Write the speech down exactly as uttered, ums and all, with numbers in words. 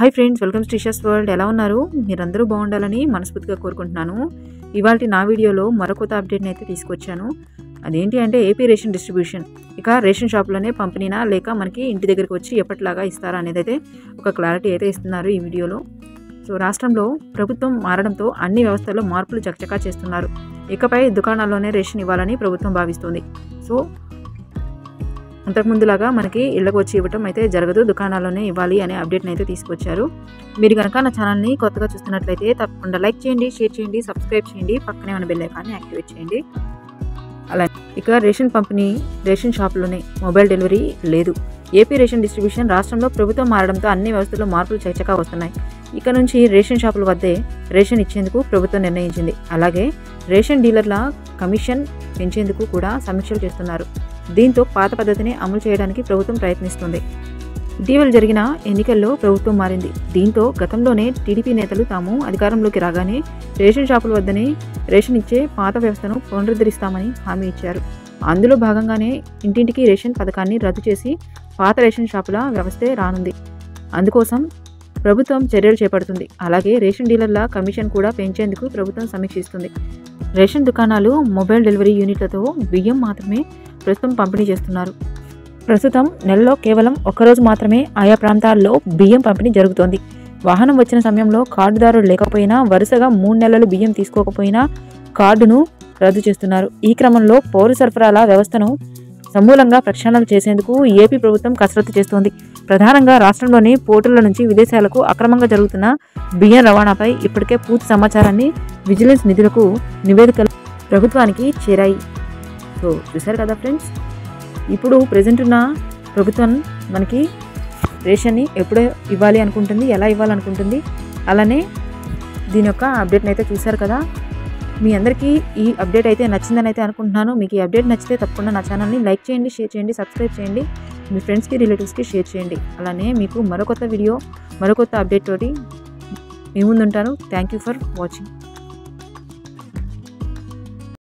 Hi friends, welcome to Tisha's world. ఎలా ఉన్నారు? మీరందరూ బాగుండాలని మనస్ఫూర్తిగా కోరుకుంటున్నాను. ఇవాల్టి నా వీడియోలో మరో కొత్త అప్డేట్ని అయితే తీసుకొచ్చాను. అదేంటి అంటే ఏపీ రేషన్ డిస్ట్రిబ్యూషన్. ఇక రేషన్ షాప్లోనే పంపిణీనా లేక మనకి ఇంటి దగ్గరికి వచ్చి ఎప్పటిలాగా ఇస్తారా అనేది అయితే ఒక క్లారిటీ అయితే ఇస్తున్నారు ఈ వీడియోలో. సో రాష్ట్రంలో ప్రభుత్వం మారడంతో అన్ని వ్యవస్థల్లో మార్పులు చకచకా చేస్తున్నారు. ఇకపై దుకాణాల్లోనే రేషన్ ఇవ్వాలని ప్రభుత్వం భావిస్తుంది. సో అంతకుముందులాగా మనకి ఇళ్ళకు వచ్చి ఇవ్వటం అయితే జరగదు, దుకాణాల్లోనే ఇవ్వాలి అనే అప్డేట్ని అయితే తీసుకొచ్చారు. మీరు కనుక నా ఛానల్ని కొత్తగా చూస్తున్నట్లయితే తప్పకుండా లైక్ చేయండి, షేర్ చేయండి, సబ్స్క్రైబ్ చేయండి, పక్కనే ఉన్న బెల్ ఐకాన్ని యాక్టివేట్ చేయండి. అలా ఇక రేషన్ పంపిణీ రేషన్ షాపులోనే, మొబైల్ డెలివరీ లేదు. ఏపీ రేషన్ డిస్ట్రిబ్యూషన్ రాష్ట్రంలో ప్రభుత్వం మారడంతో అన్ని వ్యవస్థల్లో మార్పులు చకచకా వస్తున్నాయి. ఇక నుంచి రేషన్ షాపుల వద్దే రేషన్ ఇచ్చేందుకు ప్రభుత్వం నిర్ణయించింది. అలాగే రేషన్ డీలర్ల కమిషన్ పెంచేందుకు కూడా సమీక్షలు చేస్తున్నారు. దీంతో పాత పద్ధతిని అమలు చేయడానికి ప్రభుత్వం ప్రయత్నిస్తుంది. ఇటీవల జరిగిన ఎన్నికల్లో ప్రభుత్వం మారింది. దీంతో గతంలోనే టీడీపీ నేతలు తాము అధికారంలోకి రాగానే రేషన్ షాపుల వద్దనే రేషన్ ఇచ్చే పాత వ్యవస్థను పునరుద్ధరిస్తామని హామీ ఇచ్చారు. అందులో భాగంగానే ఇంటింటికి రేషన్ పథకాన్ని రద్దు చేసి పాత రేషన్ షాపుల వ్యవస్థే రానుంది. అందుకోసం ప్రభుత్వం చర్యలు చేపడుతుంది. అలాగే రేషన్ డీలర్ల కమిషన్ కూడా పెంచేందుకు ప్రభుత్వం సమీక్షిస్తుంది. రేషన్ దుకాణాలు మొబైల్ డెలివరీ యూనిట్లతో బియ్యం మాత్రమే ప్రస్తుతం పంపిణీ చేస్తున్నారు. ప్రస్తుతం నెలలో కేవలం ఒక్కరోజు మాత్రమే ఆయా ప్రాంతాల్లో బియ్యం పంపిణీ జరుగుతోంది. వాహనం వచ్చిన సమయంలో కార్డుదారుడు లేకపోయినా, వరుసగా మూడు నెలలు బియ్యం తీసుకోకపోయినా కార్డును రద్దు చేస్తున్నారు. ఈ క్రమంలో పౌర సరఫరాల వ్యవస్థను సమూలంగా ప్రక్షాళన చేసేందుకు ఏపీ ప్రభుత్వం కసరత్తు చేస్తోంది. ప్రధానంగా రాష్ట్రంలోని పోర్టుల నుంచి విదేశాలకు అక్రమంగా జరుగుతున్న బియ్యం రవాణాపై ఇప్పటికే పూర్తి సమాచారాన్ని విజిలెన్స్ నిధులకు నివేదికలు ప్రభుత్వానికి చేరాయి. సో చూసారు కదా ఫ్రెండ్స్, ఇప్పుడు ప్రజెంట్ ఉన్న ప్రభుత్వం మనకి రేషన్ని ఎప్పుడు ఇవ్వాలి అనుకుంటుంది, ఎలా ఇవ్వాలనుకుంటుంది, అలానే దీని యొక్క అప్డేట్ని అయితే చూశారు కదా. మీ అందరికీ ఈ అప్డేట్ అయితే నచ్చిందని అయితే అనుకుంటున్నాను. మీకు ఈ అప్డేట్ నచ్చితే తప్పకుండా నా ఛానల్ని లైక్ చేయండి, షేర్ చేయండి, సబ్స్క్రైబ్ చేయండి, మీ ఫ్రెండ్స్కి రిలేటివ్స్కి షేర్ చేయండి. అలానే మీకు మరో కొత్త వీడియో మరో కొత్త అప్డేట్ తోటి మీ ముందు ఉంటాను. Thank you for watching.